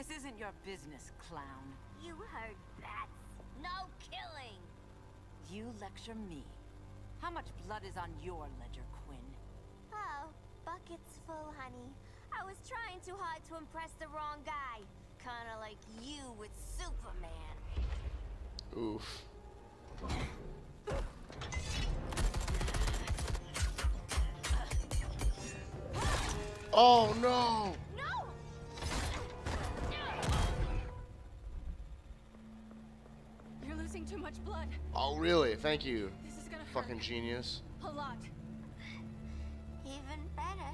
This isn't your business, clown. You heard that. No killing. You lecture me. How much blood is on your ledger, Quinn? Oh, buckets full, honey. I was trying too hard to impress the wrong guy. Kinda like you with Superman. Oof. Oh no! No! You're losing too much blood. Oh really? Thank you. This is gonna hurt. Fucking genius. A lot. Even better.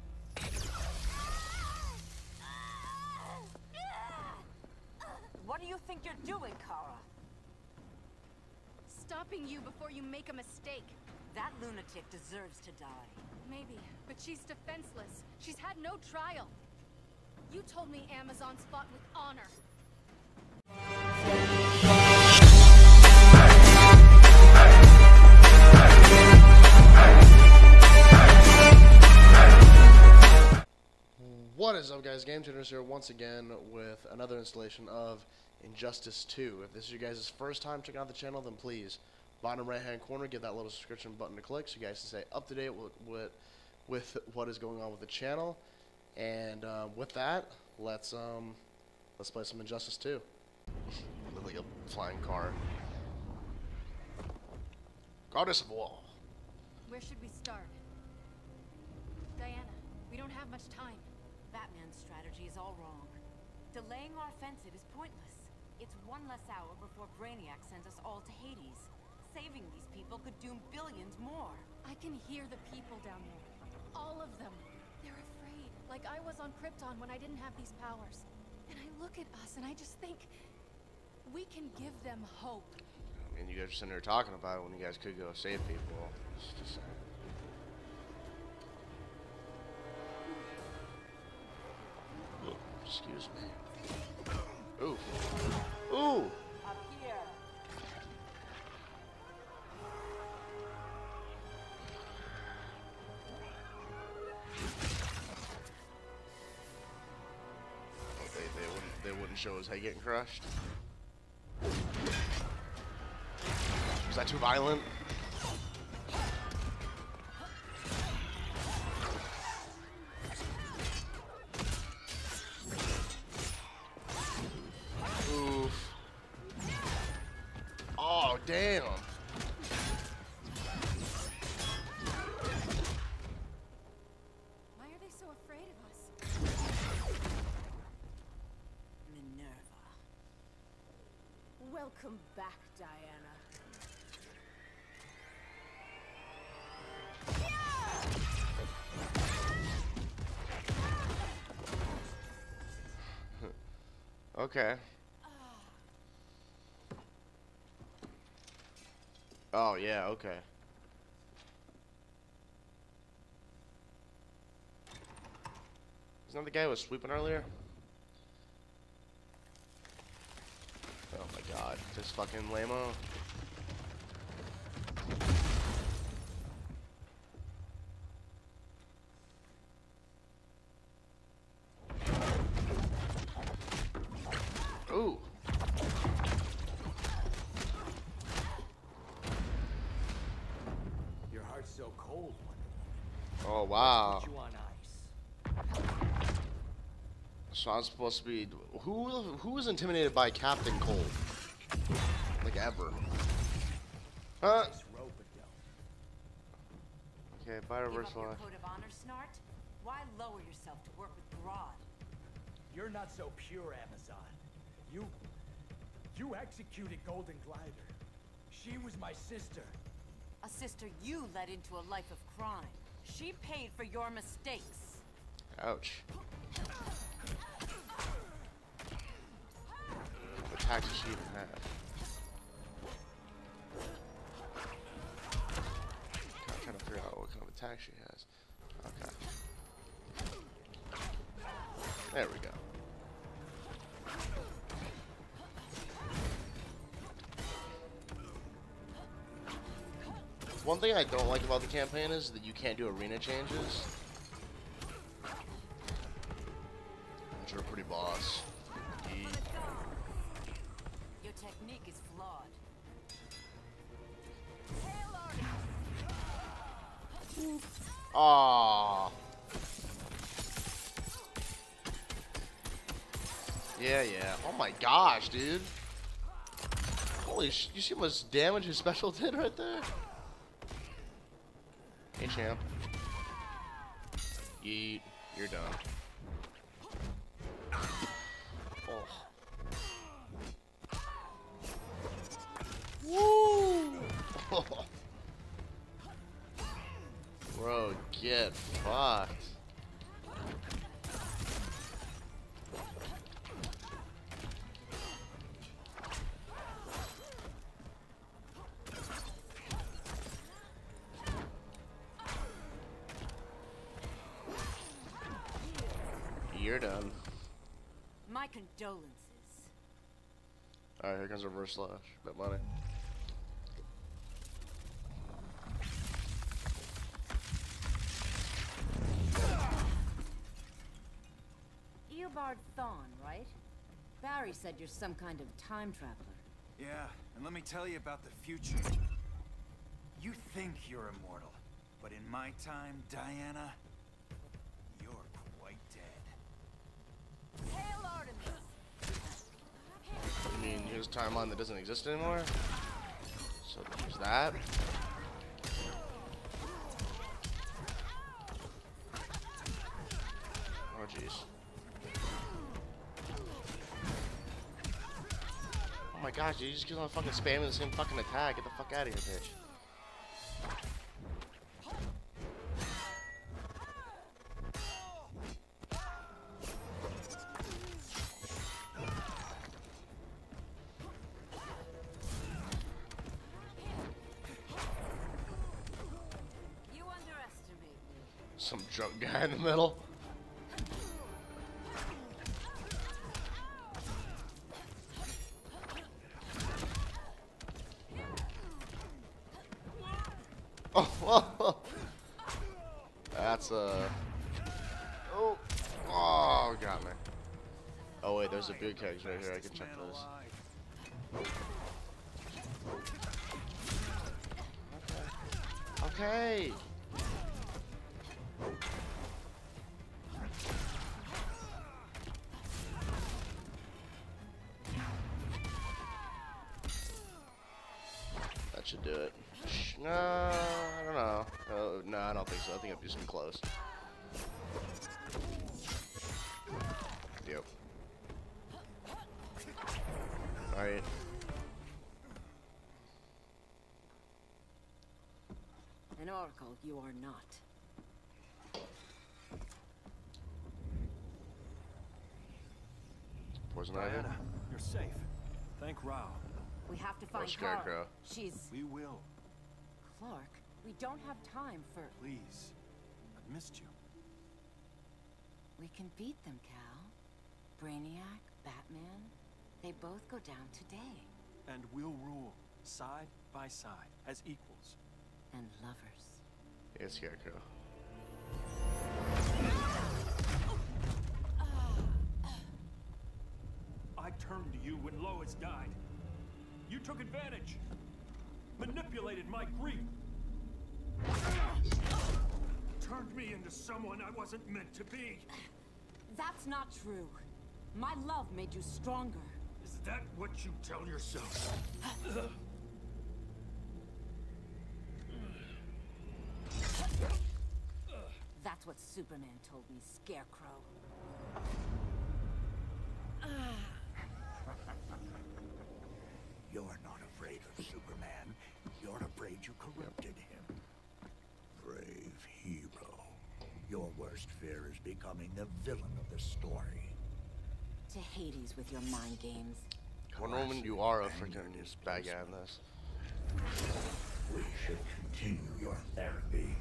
What do you think you're doing, Kara? Stopping you before you make a mistake. That lunatic deserves to die. Maybe, but she's defenseless. She's had no trial. You told me Amazons fought with honor. What is up, guys? Game Tuners here once again with another installation of Injustice 2. If this is your guys' first time checking out the channel, then please, bottom right hand corner, give that little subscription button to click so you guys can stay up to date with what is going on with the channel. And with that, let's play some Injustice 2. Look like a flying car. Goddess of War. Where should we start? Diana, we don't have much time. Batman's strategy is all wrong. Delaying our offensive is pointless. It's one less hour before Brainiac sends us all to Hades. Saving these people could doom billions more. I can hear the people down there. All of them. They're afraid. Like I was on Krypton when I didn't have these powers. And I look at us and I just think we can give them hope. I mean, you guys are sitting there talking about it when you guys could go save people. It's just saying. Excuse me. Ooh. Ooh! Up here. Oh, they wouldn't show his head getting crushed. Was that too violent? Oh, damn. Why are they so afraid of us? Minerva. Welcome back, Diana. Okay. Oh, yeah, okay. Isn't that the guy who was sweeping earlier? Oh my god, this fucking lame-o. Ooh. So cold. Oh wow. Put you on ice. So I'm supposed to be who was intimidated by Captain Cold? Like ever. Huh? Nice rope, Adele. Okay, bye Give up reversal. your code of honor, Snart. Why lower yourself to work with Grodd? You're not so pure, Amazon. You executed Golden Glider. She was my sister. A sister you led into a life of crime. She paid for your mistakes. Ouch. What attack does she even have? I'm trying to figure out what kind of attack she has. Okay. There we go. One thing I don't like about the campaign is that you can't do arena changes, which are pretty boss. Your technique is flawed. Aww. Yeah, yeah. Oh my gosh, dude. Holy sh! You see how much damage his special did right there? Hey, champ. Yeet. You're done. Oh. Woo! Bro, get fucked. You're done. My condolences. Alright, here comes reverse slash. Bet money. Eobard Thawne, right? Barry said you're some kind of time traveler. Yeah, and let me tell you about the future. You think you're immortal, but in my time, Diana, you're quite dead. Hail Artemis! You mean here's a timeline that doesn't exist anymore? So there's that. Oh jeez. Oh my gosh, dude, you just keep on fucking spamming the same fucking attack. Get the fuck out of here, bitch. You underestimate me. Some drunk guy in the middle. Oh, that's oh, got me. Oh wait, there's a big kegs right here. I can check those. Okay. That should do it. No, I don't know. No, I don't think so. I think it'd just be close. Yep. Alright. An oracle you are not. Poison ivy. Diana, you're safe. Thank Rao. We have to find Scarecrow. Kara. She's... We will. Clark, we don't have time for... Please. I've missed you. We can beat them, Cal. Brainiac, Batman, they both go down today. And we'll rule, side by side, as equals. And lovers. Yeah, Scarecrow. I turned to you when Lois died. You took advantage. Manipulated my grief. Turned me into someone I wasn't meant to be. That's not true. My love made you stronger. Is that what you tell yourself? That's what Superman told me, Scarecrow. You're not afraid of Superman. You're afraid you corrupted him. Brave hero. Your worst fear is becoming the villain of the story. To Hades with your mind games. Wonder Woman, you are a freaking bad guy in this. We should continue your therapy.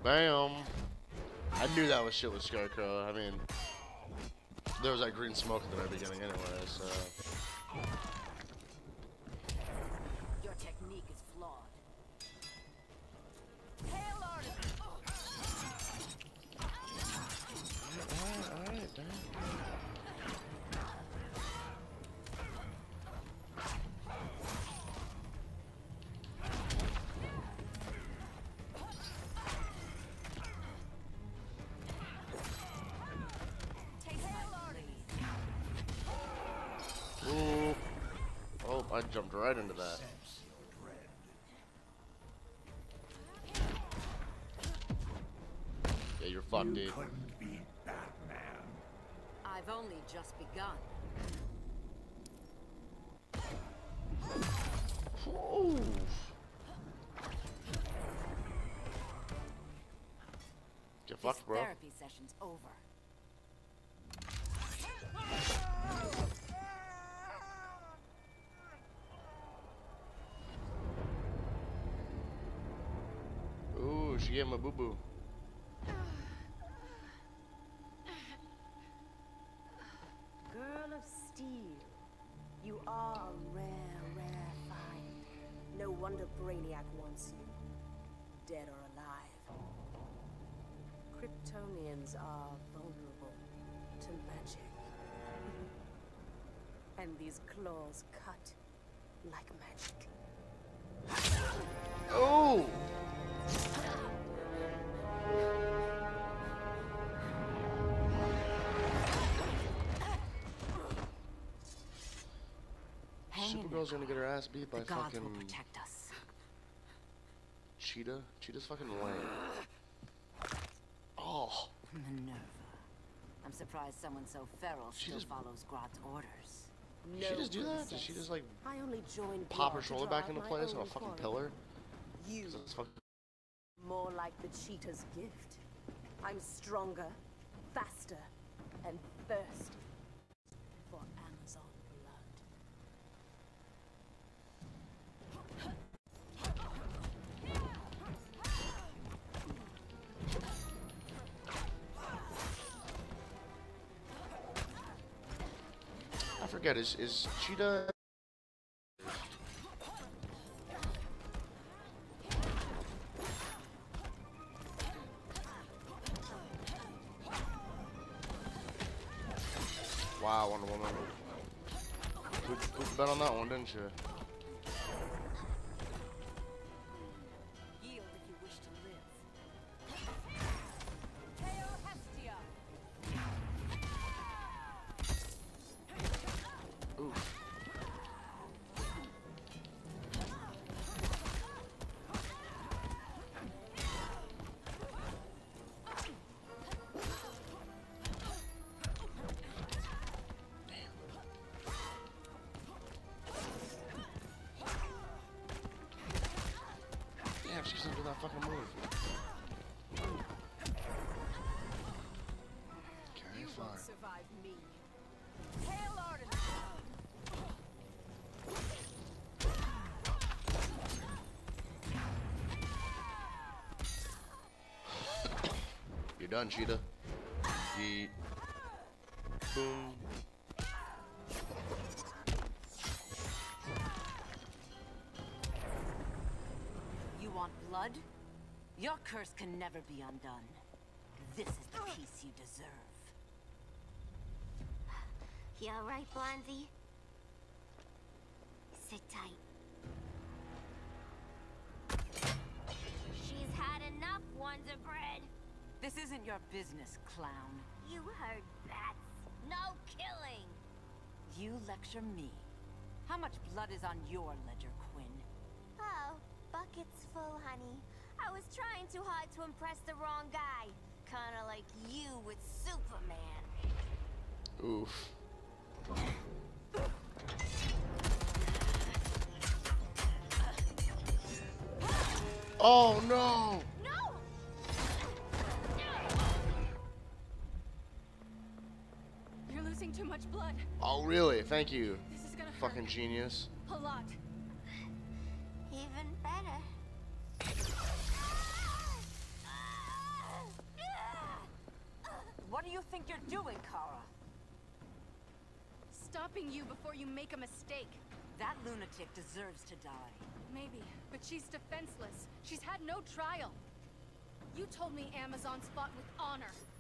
Bam! I knew that was shit with Scarecrow. I mean, there was that green smoke at the very beginning anyway, so... Your technique is flawed. Hail Artemis! Alright, damn. Ooh. Oh, I jumped right into that. Sense your dread. Yeah, you're fucked, dude. You couldn't beat Batman. I've only just begun. Ooh. Get fucked, This bro. therapy session's over. Ooh, she gave him a boo-boo. Girl of Steel, you are a rare, rare find. No wonder Brainiac wants you, dead or alive. Kryptonians are vulnerable to magic. And these claws cut like magic. Oh! Hang in Supergirl's there, gonna get her ass beat by the gods will fucking protect us. Cheetah. Cheetah's fucking lame. Oh. Minerva. I'm surprised someone so feral She still just- follows Grodd's orders. Did she just do that? Did she just like I only joined pop her Grodd to shoulder draw back out into my place on a own fucking quarrel. pillar? You, 'Cause it's fucking... more like the cheetah's gift. I'm stronger, faster, and thirsty for Amazon blood. I forget, is Cheetah... Wow, Wonder Woman. Put bet on that one, didn't you? Yield if you wish to live. Hail Hestia! Oof. Damn, she's into that fucking move. Okay, You fine. won't survive me. Hail Artemis! You're done, Cheetah. Yeet. Boom. You want blood? Your curse can never be undone. This is the peace you deserve. You alright, Blondie? Sit tight. She's had enough, Wonder Bread. This isn't your business, clown. You heard that. No killing. You lecture me. How much blood is on your ledger, Quinn? Oh, bucket's full, honey. I was trying too hard to impress the wrong guy. Kinda like you with Superman. Oof. Oh no! No! You're losing too much blood. Oh really? Thank you. This is gonna Fucking hurt. genius. A lot. Even better. What do you think you're doing, Kara? Stopping you before you make a mistake. That lunatic deserves to die. Maybe, but she's defenseless. She's had no trial. You told me Amazons fought with honor.